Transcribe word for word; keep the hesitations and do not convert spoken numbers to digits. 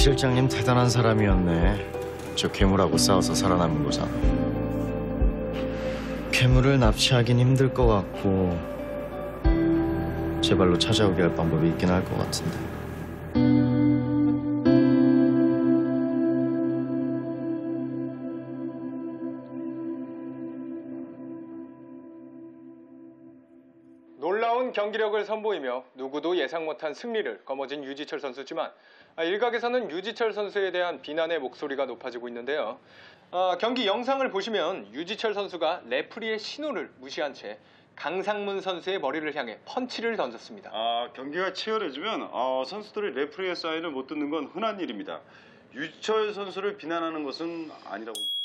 실장님 대단한 사람이었네. 저 괴물하고 싸워서 살아남은 거잖아. 괴물을 납치하긴 힘들 것 같고 제 발로 찾아오게 할 방법이 있긴 할 것 같은데. 놀라운 경기력을 선보이며 누구도 예상 못한 승리를 거머쥔 유지철 선수지만 일각에서는 유지철 선수에 대한 비난의 목소리가 높아지고 있는데요. 아, 경기 영상을 보시면 유지철 선수가 레프리의 신호를 무시한 채 강상문 선수의 머리를 향해 펀치를 던졌습니다. 아, 경기가 치열해지면 어, 선수들이 레프리의 사인을 못 듣는 건 흔한 일입니다. 유지철 선수를 비난하는 것은 아니라고.